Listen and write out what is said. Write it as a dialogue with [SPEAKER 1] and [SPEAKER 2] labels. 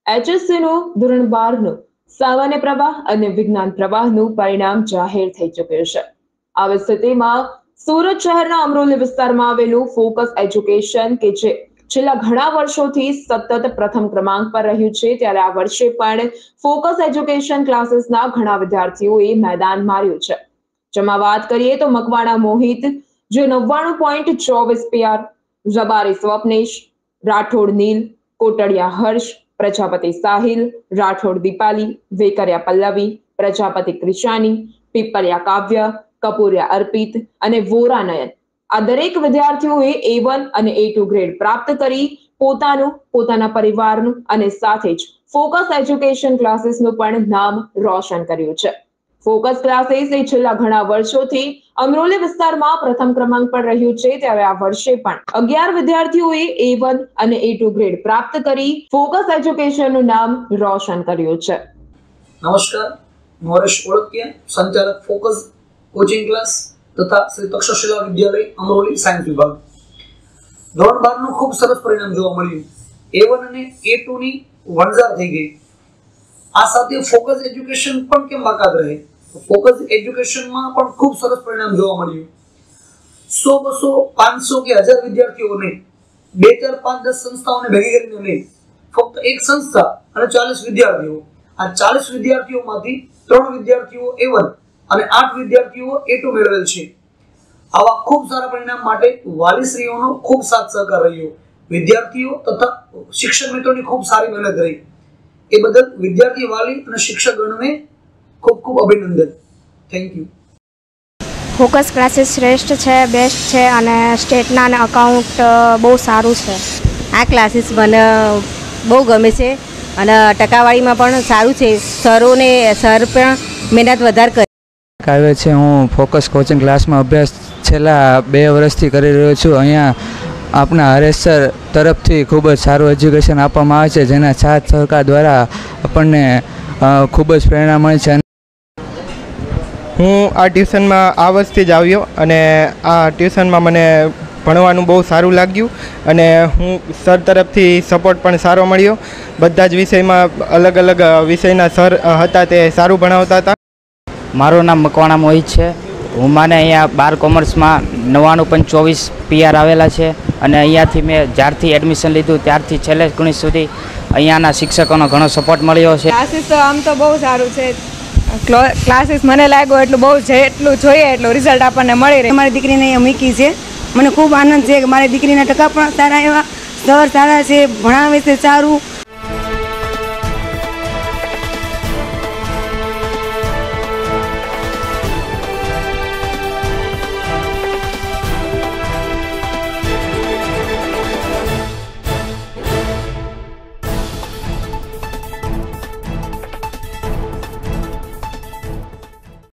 [SPEAKER 1] HSCનું ધોરણ 12નું સામાન્ય પ્રવાહ અને વિજ્ઞાન પ્રવાહનું પરિણામ જાહેર થઈ ચૂક્યું છે। આવી સ્થિતિમાં સુરત શહેરના અમરોલી વિસ્તારમાં આવેલું ફોકસ એજ્યુકેશન કે જે છેલ્લા ઘણા વર્ષોથી સતત પ્રથમ ક્રમાંક પર રહ્યું છે, ત્યારે આ વર્ષે પણ ફોકસ એજ્યુકેશન ક્લાસીસના ઘણા વિદ્યાર્થીઓએ મેદાન માર્યું છે। જેમાં વાત કરીએ તો મકવાણા મોહિત જે 99.24 PR, રબારી સ્વપ્નેશ, રાઠોડ નીલ, કોટડિયા હર્ષ, પ્રજાપતિ સાહિલ, રાઠોડ દીપાલી, વેકરિયા પલ્લવી, પ્રજાપતિ ક્રિશાની, પીપલિયા કાવ્ય, કપૂરિયા અર્પિત અને વોરા નયન આ દરેક વિદ્યાર્થીઓએ A1 અને A2 ગ્રેડ પ્રાપ્ત કરી પોતાના પરિવારનું અને સાથે જ ફોકસ એજ્યુકેશન ક્લાસીસનું પણ નામ રોશન કર્યું છે। ફોકસ ક્લાસીસ એ છેલ્લા ઘણા વર્ષોથી અમરોલી વિસ્તારમાં પ્રથમ ક્રમાંક પર રહ્યું છે, ત્યારે આ વર્ષે પણ 11 વિદ્યાર્થીઓએ A1 અને A2 ગ્રેડ પ્રાપ્ત કરી ફોકસ એજ્યુકેશનનું નામ રોશન કર્યું છે।
[SPEAKER 2] નમસ્કાર, નોરેશ ઓળકિયા, સંચાલક ફોકસ કોચિંગ ક્લાસ તથા શ્રી તક્ષશિલા વિદ્યાલય અમરોલી સાયન્સ વિભાગ। ધોરણ 12 નું ખૂબ સરસ પરિણામ જોવા મળ્યું। A1 અને A2 ની વણઝાર થઈ ગઈ। આ સાથે ફોકસ એજ્યુકેશન પણ કેમ બાકાત રહે? ફોકસ એજ્યુકેશનમાં પણ ખૂબ સરસ પરિણામ જોવા મળ્યું। 100, 200, 500 કે 1000 વિદ્યાર્થીઓને 2, 4, 5, 10 સંસ્થાઓને ભેગી કરીને નહીં, ફક્ત એક સંસ્થા અને 40 વિદ્યાર્થીઓ, આ 40 વિદ્યાર્થીઓમાંથી 3 વિદ્યાર્થીઓ A1 અને 8 વિદ્યાર્થીઓ A2 મેળવેલ છે। આવા ખૂબ સારા પરિણામ માટે વાલીશ્રીઓનો ખૂબ સાથ સહકાર રહ્યો, વિદ્યાર્થીઓ તથા શિક્ષક મિત્રોની ખૂબ સારી મહેનત રહી। એ બદલ વિદ્યાર્થી, વાલી અને શિક્ષકગણને ખૂબ ખૂબ અભિનંદન। Thank you.
[SPEAKER 3] ફોકસ ક્લાસીસ શ્રેષ્ઠ છે, બેસ્ટ છે અને સ્ટેટના અને અકાઉન્ટ બહુ સારું છે।
[SPEAKER 4] આ ક્લાસીસ મને બહુ ગમે છે અને ટકાવારીમાં પણ સારું છે। સર પણ મહેનત વધારે કરે
[SPEAKER 5] આવે છે। હું ફોકસ કોચિંગ ક્લાસમાં અભ્યાસ છેલ્લા 2 વર્ષથી કરી રહ્યો છું। અહીંયા આપણા હરેશ સર તરફથી ખૂબ જ સારું એજ્યુકેશન આપવામાં આવે છે, જેના સાથ સહકાર દ્વારા આપણને ખૂબ જ પ્રેરણા મળે છે।
[SPEAKER 6] હું આ ટ્યુશનમાં આ વર્ષથી જ આવ્યો અને આ ટ્યુશનમાં મને ભણવાનું બહુ સારું લાગ્યું અને હું સર તરફથી સપોર્ટ પણ સારો મળ્યો। બધા જ વિષયમાં અલગ અલગ વિષયના સર હતા, તે સારું ભણાવતા હતા।
[SPEAKER 7] મારું નામ મકવાણા મોહિત છે। હું મને અહીંયા 12 કોમર્સમાં 99.24 PR આવેલા છે અને અહીંયાથી મેં જ્યારથી એડમિશન લીધું ત્યારથી છેલ્લે ગણિત સુધી અહીંયાના શિક્ષકોનો ઘણો સપોર્ટ મળ્યો છે।
[SPEAKER 8] ક્લાસીસ તો આમ તો બહુ સારું છે। ક્લાસીસ મને લાગ્યો એટલું બહુ જેટલું જોઈએ એટલું રિઝલ્ટ આપણને મળી રહે।
[SPEAKER 9] મારી દીકરીને અહીંયા મૂકી છે, મને ખૂબ આનંદ છે કે મારી દીકરીના ટકા પણ સારા એવા, સર સારા છે, ભણાવે છે સારું